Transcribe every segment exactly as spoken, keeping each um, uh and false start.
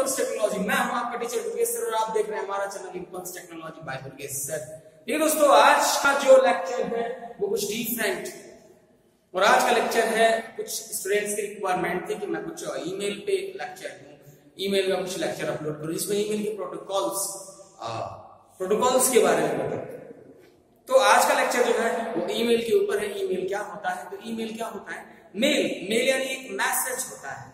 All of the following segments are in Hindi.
Impulse technology. मैं हूं आपका टीचर दुर्गेश सर और आप देख रहे हैं हमारा channel Impulse Technology by Durgesh sir. ये दोस्तों आज का जो लेक्चर है वो कुछ डिफरेंट, और आज का लेक्चर है कुछ स्टूडेंट्स की रिक्वायरमेंट थी कि मैं कुछ ईमेल पे लेक्चर दूं, ईमेल का कुछ लेक्चर अपलोड करूं जिसमें ईमेल के प्रोटोकॉल्स प्रोटोकॉल्स के बारे में बताऊं। तो आज का लेक्चर जो है वो ईमेल के ऊपर है। ईमेल क्या होता है? तो ईमेल क्या होता है? मेल मेल यानी एक मैसेज होता है,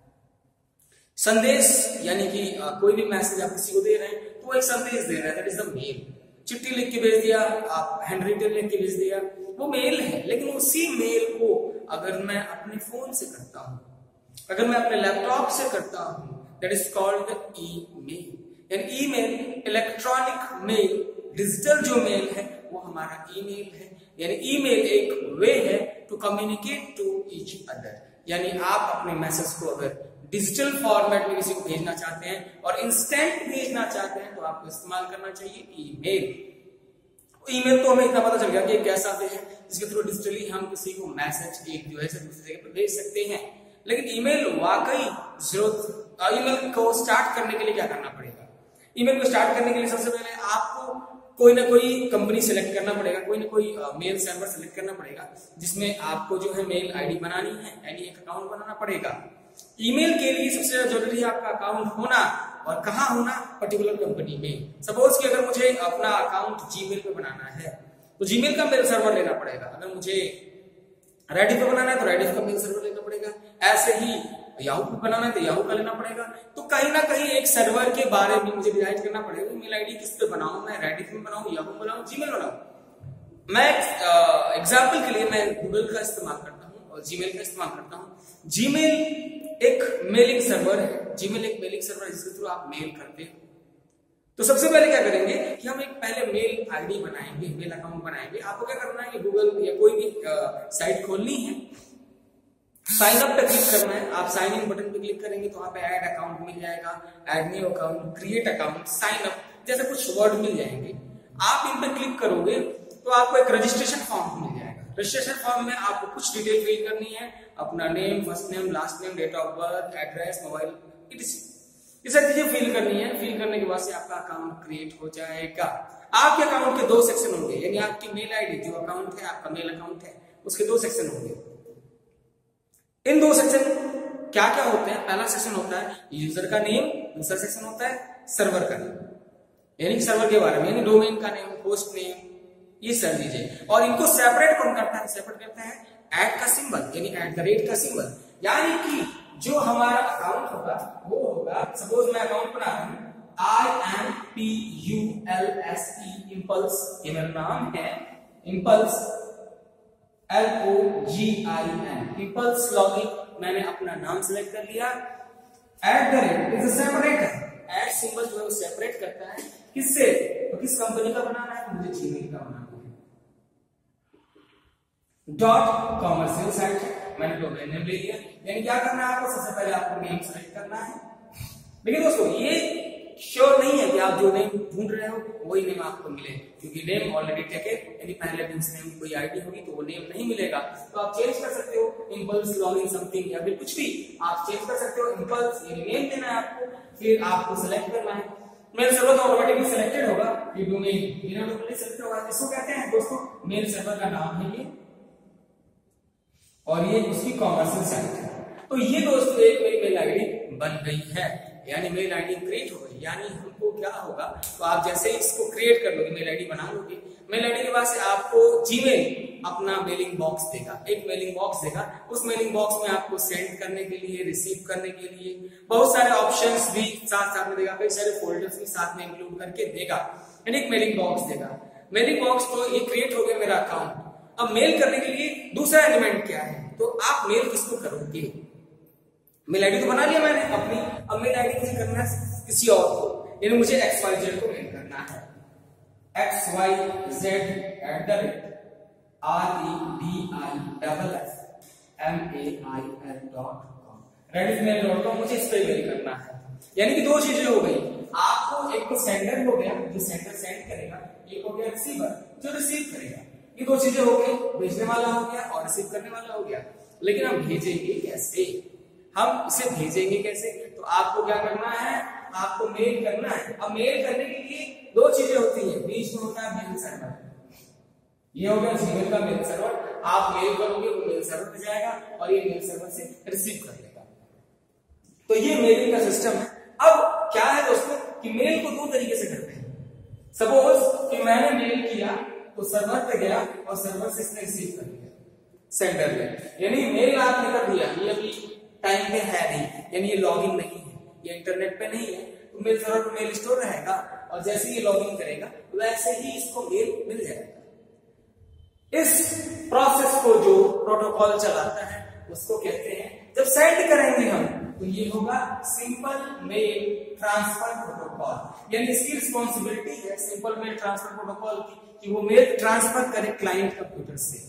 संदेश, यानी कि आ, कोई भी मैसेज आप किसी को दे रहे हैं तो वो एक संदेश दे रहा है, दैट इज द मेल। चिट्ठी लिख के भेज दिया, आप हैंड रिटन लिख के भेज दिया, वो मेल है। लेकिन उसी मेल को अगर मैं अपने फोन से करता हूं, अगर मैं अपने लैपटॉप से करता हूं, दैट इज कॉल्ड ईमेल। यानी ईमेल इलेक्ट्रॉनिक मेल, डिजिटल जो मेल है वो हमारा ईमेल है। यानी ईमेल एक वे है to communicate to each other. यानी आप अपने मैसेज को अगर डिजिटल फॉर्मेट में किसी को भेजना चाहते हैं और इंस्टेंट भेजना चाहते हैं तो आपको इस्तेमाल करना चाहिए ईमेल। ईमेल तो हमें इतना पता चल गया कि एक ऐसा वे है जिसके थ्रू डिजिटली हम किसी को मैसेज एक जो है दूसरी जगह पर भेज सकते हैं। लेकिन ईमेल वाकई जरूरत, ईमेल को स्टार्ट करने के लिए क्या करना पड़ेगा? ईमेल को स्टार्ट करने के लिए सबसे पहले आपको कोई ना कोई कंपनी सेलेक्ट करना पड़ेगा, कोई ना कोई मेल सर्वर सेलेक्ट करना पड़ेगा जिसमें आपको जो है मेल आईडी बनानी है, यानी एक अकाउंट बनाना पड़ेगा। ईमेल के लिए सबसे ज्यादा जरूरी है आपका अकाउंट होना, और कहाँ होना? पर्टिकुलर कंपनी में। सपोज कि अगर मुझे अपना अकाउंट जीमेल पे बनाना है तो जीमेल का मेल सर्वर लेना पड़ेगा। अगर मुझे रेडिफ पे बनाना है तो रेडिफ का मेल सर्वर लेना पड़ेगा। ऐसे ही याहू पे बनाना है तो याहू का लेना पड़ेगा। तो कहीं ना कहीं एक सर्वर के बारे में मुझे डिसाइड करना पड़ेगा ईमेल आईडी किस पे बनाऊं, मैं रेडिफ में बनाऊं, याहू में बनाऊं, जीमेल बनाऊं। मैं एग्जांपल के लिए मैं गूगल का इस्तेमाल करता हूं और जीमेल का इस्तेमाल करता हूं। जीमेल एक मेलिंग सर्वर है, जीमेल एक मेलिंग सर्वर है जिसके थ्रू आप मेल करते हो। तो सबसे पहले क्या करेंगे कि हम एक पहले मेल आईडी बनाएंगे, मेल अकाउंट बनाएंगे। आपको क्या करना है कि गूगल या कोई भी साइट खोलनी है, साइन अप पे क्लिक करना है। आप साइन इन बटन पे क्लिक करेंगे तो वहां पे ऐड अकाउंट मिल जाएगा, add new account, create account, sign up जैसे कुछ वर्ड मिल जाएंगे। आप इन पे क्लिक करोगे तो आपको एक रजिस्ट्रेशन फॉर्म मिल जाएगा। रजिस्ट्रेशन फॉर्म में आपको कुछ डिटेल फिल करनी है, अपना name, first name, last name, date of birth, address, mobile, ये सब चीजें फिल करनी है। फिल करने के बाद से आपका अकाउंट क्रिएट हो जाएगा। आपके अकाउंट के दो सेक्शन होंगे, यानी आपकी मेल आईडी जो अकाउंट है, आपका मेल अकाउंट है, उसके दो सेक्शन होंगे। इन दो सेक्शन क्या क्या होते हैं? पहला सेक्शन होता है यूजर का नेम, दूसरा सेक्शन होता है सर्वर का नेम, यानी सर्वर के बारे में, यानी डोमेन का नेम, होस्ट नेम, ये सब चीजें। और इनको सेपरेट कौन करता है? सेपरेट करता है ऐट का सिंबल, यानी एट द रेट का सिंबल। यानी कि जो हमारा अकाउंट होगा वो होगा, सपोज मैं अकाउंट बना रहा हूं, I M P U L S E, Impulse, ये मेरा नाम है Impulse, L O G I N, Impulse login. मैंने अपना नाम सेलेक्ट कर लिया। At the rate is separator, at symbol जो है वो सेपरेट करता है किससे? तो किस कंपनी का बनाना है? मुझे जीमेल का बनाना है। डॉट कॉमर्शियल साइट है, मैंने डोमेन नेम ले लिया। यानी क्या करना है आपको? सबसे पहले आपको नेम सेलेक्ट करना है। लेकिन दोस्तों ये श्योर नहीं है कि आप जो नेम ढूंढ रहे हो वही नेम आपको मिले, क्योंकि नेम ऑलरेडी टेकन, यानी पहले भी उस नेम की कोई आईडी होगी तो वो नेम नहीं मिलेगा। तो आप चेंज कर सकते हो, इम्पल्स लॉगिन समथिंग, या फिर कुछ भी आप चेंज कर सकते हो। इम्पल्स ये नेम देना है आपको, फिर आपको सेलेक्ट करना है। मेल सर्वर तो ऑटोमेटिकली सेलेक्टेड होगा, ये डोमेन बिना ऑटोमेटिकली सेलेक्ट होगा। इसको कहते हैं दोस्तों मेल सर्वर का नाम है ये, और ये उसकी कॉमर्शियल साइट है। तो ये दोस्तों एक मेरी मेल आईडी बन गई है, यानी मेल आईडी क्रिएट हो गई। यानी हमको क्या होगा? तो आप जैसे इसको क्रिएट कर लोगे, मेल आईडी बना लोगे, मेल आईडी के बाद से आपको जीमेल अपना मेलिंग बॉक्स देगा, एक मेलिंग बॉक्स देगा। उस मेलिंग बॉक्स में आपको सेंड करने के लिए, रिसीव करने के लिए बहुत सारे ऑप्शंस भी साथ साथ में देगा, कई सारे फोल्डर्स भी साथ में इंक्लूड करके देगा, यानी एक मेलिंग बॉक्स देगा। मेलिंग बॉक्स तो ये क्रिएट हो गया मेरा अकाउंट। अब मेल करने के लिए दूसरा एलिमेंट क्या है? तो आप मेल किसको करोगे? मेल आईडी तो बना लिया मैंने अपनी, अब मेल आईडी मुझे करना है किसी और को, यानी मुझे एक्स वाई जेड को मेल करना है। X Y Z at the rate R E D I double F M A I L dot com, Rediff mail dot com, मुझे इस पे मेल करना है। यानी कि दो चीजें हो गई, आपको एक तो सेंडर हो गया जो सेंडर सेंड करेगा, एक हो गया रिसीवर जो रिसीव करेगा। ये दो चीजें हो गई, भेजने वाला हो गया और रिसीव करने वाला हो गया। लेकिन हम भेजेंगे कैसे? हम इसे भेजेंगे कैसे? तो आपको क्या करना है, आपको मेल करना है। अब मेल करने के लिए दो चीजें होती है, बीच में होता है मेल सर्वर, ये हो गया जीमेल का मेल सर्वर। आप मेल करोगे वो मेल सर्वर पे जाएगा और ये मेल सर्वर से रिसीव कर लेगा। तो ये मेलिंग का सिस्टम है। अब क्या है दोस्तों कि मेल को दो तरीके से करते हैं। सपोज कि मैंने मेल किया तो सर्वर पे गया और सर्वर से इसने रिसीव कर लिया सेंडर ने, यानी मेल आपने कर दिया, ये अभी टाइम पे है नहीं, यानी ये लॉगिन नहीं है, ये इंटरनेट पे नहीं है, तो मेल सर्वर पे मेल स्टोर रहेगा और जैसे ही लॉगिन करेगा वैसे ही इसको मेल मिल जाएगा। इस प्रोसेस को जो प्रोटोकॉल चलाता है उसको कहते हैं, जब सेंड करेंगे हम तो ये होगा सिंपल मेल ट्रांसफर प्रोटोकॉल, यानी इसकी रिस्पॉन्सिबिलिटी है सिंपल मेल ट्रांसफर प्रोटोकॉल की कि वो मेल ट्रांसफर करे क्लाइंट कंप्यूटर से।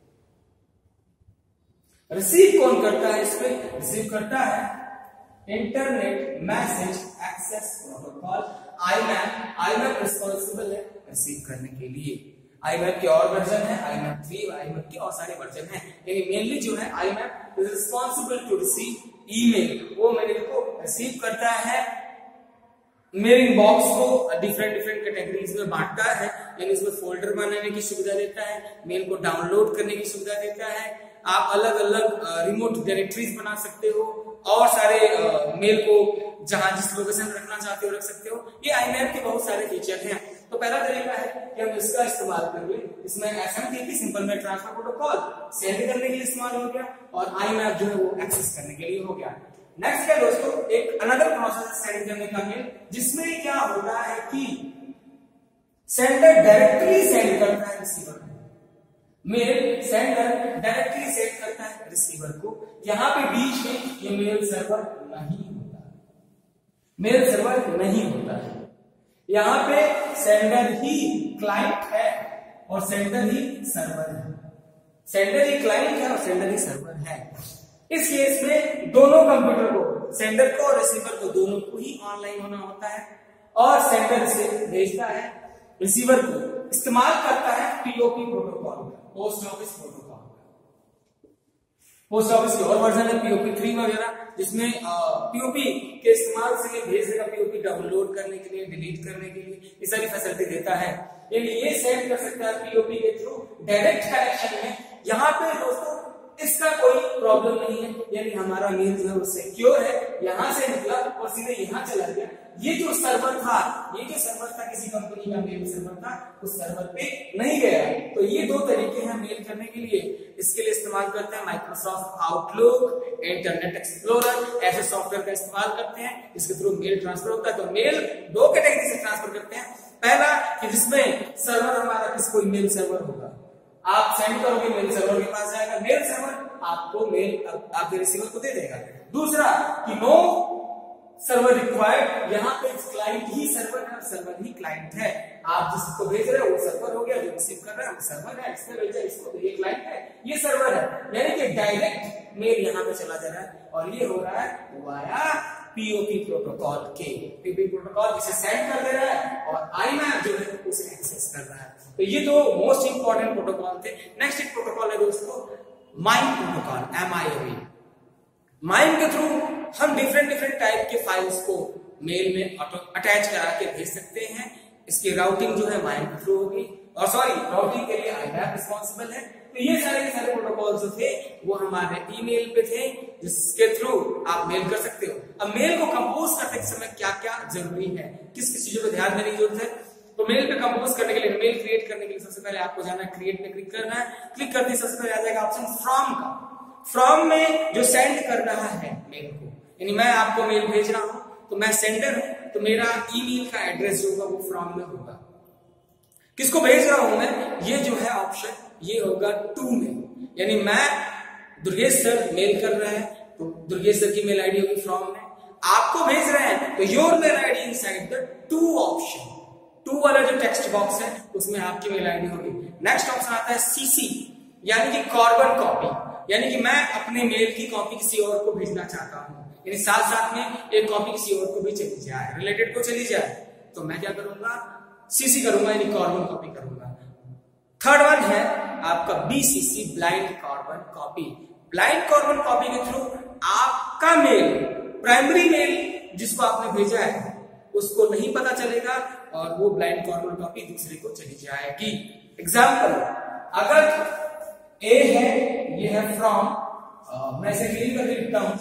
रिसीव कौन करता है? इसमें रिसीव करता है internet message access protocol, IMAP. IMAP responsible है रिसीव करने के लिए। आईमैप के और वर्जन है, आईमैप थ्री, आईमैप के और सारे वर्जन हैं, लेकिन मेनली जो है IMAP is responsible to receive email. वो मेल को रिसीव करता है, मेलिंग बॉक्स को डिफरेंट डिफरेंट कैटेगरीज में बांटता है, यानी इसमें फोल्डर बनाने की सुविधा देता है, मेल को डाउनलोड करने की सुविधा देता है, आप अलग अलग रिमोट डायरेक्टरीज बना सकते हो और सारे मेल को जहां जिस लोकेशन रखना चाहते हो रख सकते हो। ये आईमैप के बहुत सारे फीचर हैं। तो पहला तरीका है कि हम इसका इस्तेमाल करेंगे, इसमें SMTP simple mail transfer protocol send करने के लिए इस्तेमाल हो गया और आईमैप जो है वो एक्सेस करने के लिए हो गया। नेक्स्ट क्या दोस्तों, एक अनदर प्रोसेस सेंड करने का मेल, जिसमें क्या होता है कि सेंडर डायरेक्टली सेंड करता है रिसीवर को, मेल सेंडर डायरेक्टली सेंड करता है रिसीवर को। यहां पे बीच में ये मेल सर्वर नहीं होता, मेल सर्वर नहीं होता है, यहां पे सेंडर ही क्लाइंट है और सेंडर ही सर्वर है, सेंडर ही क्लाइंट है और सेंडर ही सर्वर है। इस केस में दोनों कंप्यूटर को, सेंडर को और रिसीवर को, दोनों को ही ऑनलाइन होना होता है और सेंडर से भेजता है रिसीवर को, इस्तेमाल करता है पीओपी प्रोटोकॉल का, post office protocol. Post office के और वर्जन है पीओपी थ्री वगैरह, जिसमें पीओपी के इस्तेमाल से ये भेज देगा, पीओपी डाउनलोड करने के लिए, डिलीट करने के लिए, ये सारी फैसिलिटी देता है। यानी ये सेंड कर सकता है पीओपी के थ्रू डायरेक्ट कनेक्शन में। यहाँ पे दोस्तों इसका कोई प्रॉब्लम नहीं है, यानी हमारा मेल जो है वो सिक्योर है, यहां से निकला और सीधे यहां चला गया। ये जो सर्वर था, ये जो सर्वर था किसी कंपनी का मेल सर्वर था, उस सर्वर पे नहीं गया। तो ये दो तरीके हैं मेल करने के लिए। इसके लिए इस्तेमाल करते हैं माइक्रोसॉफ्ट आउटलुक, इंटरनेट एक्सप्लोरर, ऐसे सॉफ्टवेयर का इस्तेमाल करते हैं, इसके थ्रू मेल ट्रांसफर होता है। तो मेल दो कैटेगरी से ट्रांसफर करते हैं। पहला कि जिसमें सर्वर हमारा किसी कोई मेल सर्वर होगा, आप सेंड करोगे मेल सर्वर के पास जाएगा, मेल सर्वर आपको मेल आपके रिसीवर को दे देगा। दूसरा कि नो सर्वर रिक्वायर्ड, यहाँ पे क्लाइंट ही सर्वर है, सर्वर ही क्लाइंट है। आप जिसको भेज रहे हो वो सर्वर हो गया, जो रिसीव कर रहा है वो सर्वर है, इसने भेजा इसको तो ये क्लाइंट है, ये सर्वर है। यानी कि डायरेक्ट मेल यहाँ पे चला जा रहा है और ये हो रहा है वाया पीओपी प्रोटोकॉल के, पीओपी प्रोटोकॉल जिसे सेंड कर दे रहा है और आईमैप जो है उसे एक्सेस कर रहा है। तो ये दो मोस्ट इंपॉर्टेंट प्रोटोकॉल थे। नेक्स्ट एक प्रोटोकॉल है दोस्तों MIME protocol, M I O E. MIME के थ्रू हम डिफरेंट डिफरेंट टाइप के फाइल्स को मेल में अटैच करा के भेज सकते हैं। इसकी राउटिंग जो है माइम के थ्रू होगी, और सॉरी राउटिंग के लिए आईमैप रिस्पॉन्सिबल है। तो ये सारे के सारे प्रोटोकॉल जो थे वो हमारे ईमेल पे थे, जिसके थ्रू आप मेल कर सकते हो। अब मेल को कंपोज करते समय क्या क्या जरूरी है, किस किस चीजों पर ध्यान देने की जरूरत है। तो मेल पे कंपोज करने के लिए, मेल क्रिएट करने के लिए सबसे पहले आपको जाना है क्रिएट पे क्लिक करना है। क्लिक करते ही सबसे पहले आ जाएगा ऑप्शन फ्रॉम का। फ्रॉम में जो सेंड कर रहा है मेल को, यानी मैं आपको मेल भेज रहा हूं तो मैं सेंडर हूं, तो मेरा ईमेल का एड्रेस जो होगा वो फ्रॉम में होगा। किसको भेज रहा हूं मैं, ये जो है ऑप्शन ये होगा टू में, यानी मैं दुर्गेश सर मेल कर रहे हैं तो दुर्गेश सर की मेल आईडी होगी फ्रॉम में। आपको भेज रहे हैं तो your mail ID inside the to option, to वाला जो टेक्स्ट बॉक्स है उसमें आपकी मेल आईडी होगी। नेक्स्ट ऑप्शन आता है सीसी, यानी कि कार्बन कॉपी, यानी कि मैं अपने मेल की कॉपी किसी और को भेजना चाहता हूं, यानी साथ साथ में एक कॉपी किसी और को भी चली जाए, रिलेटेड को चली जाए, तो मैं क्या करूंगा, सीसी करूंगा, यानी कार्बन कॉपी करूंगा। थर्ड वन है आपका BCC, blind carbon copy. Blind carbon copy के थ्रू आपका मेल, प्राइमरी मेल जिसको आपने भेजा है उसको नहीं पता चलेगा और वो ब्लाइंड फॉरवर्ड कॉपी दूसरे को चली जाएगी। एग्जाम्पल, अगर ए है, ये है फ्रॉम, मैं इसे क्लीन करके लिखता हूं,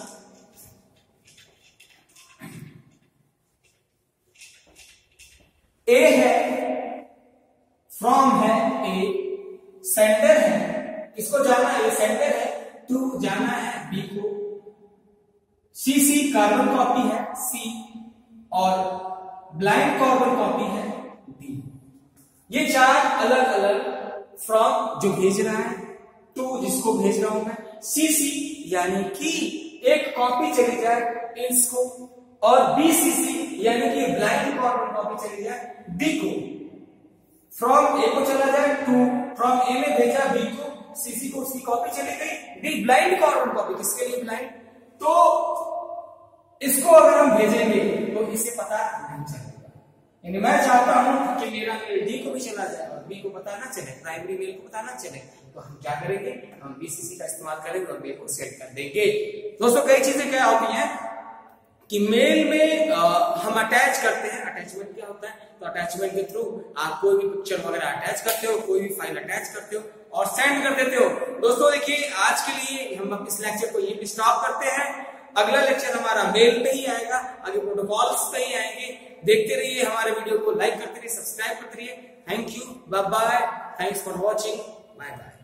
ए है, फ्रॉम है, ए सेंटर है, इसको जाना है, सेंटर है, टू जाना है बी को, सी सी कार्बन कॉपी है सी और ब्लाइंड कार्बन कॉपी है डी। ये चार अलग अलग, फ्रॉम जो भेज रहा है, टू जिसको भेज रहा हूं मैं, सी सी यानी कि एक कॉपी चली जाए इसको, और बी सी सी यानी कि ब्लाइंड कार्बन कॉपी चली जाए डी को। फ्रॉम ए को चला जाए टू, फ्रॉम ए में भेजा बी को, सीसी को उसकी कॉपी चली गई, डी ब्लाइंड कार्बन कॉपी, किसके लिए ब्लाइंड, तो इसको अगर हम भेजेंगे तो इसे पता नहीं चलेगा। यानी मैं चाहता हूं कि मेरा मेल डी को भी चला जाए और बी को पता ना चले, प्राइमरी मेल को पता ना चले, तो हम क्या करेंगे, हम बीसीसी का इस्तेमाल करेंगे और मेल को सेंड कर देंगे। दोस्तों कई चीजें क्या होती हैं कि मेल में आ, हम अटैच करते हैं, अटैचमेंट क्या होता है, तो अटैचमेंट के थ्रू आप कोई भी पिक्चर वगैरह अटैच करते हो, कोई भी फाइल अटैच करते हो और सेंड कर देते हो। दोस्तों देखिए आज के लिए हम इस लेक्चर को यहीं पे स्टॉप करते हैं, अगला लेक्चर हमारा मेल पे ही आएगा, आगे प्रोटोकॉल्स पे ही आएंगे। देखते रहिए हमारे वीडियो को, लाइक करते रहिए, सब्सक्राइब करते रहिए। Thank you, bye bye, thanks for watching, bye bye.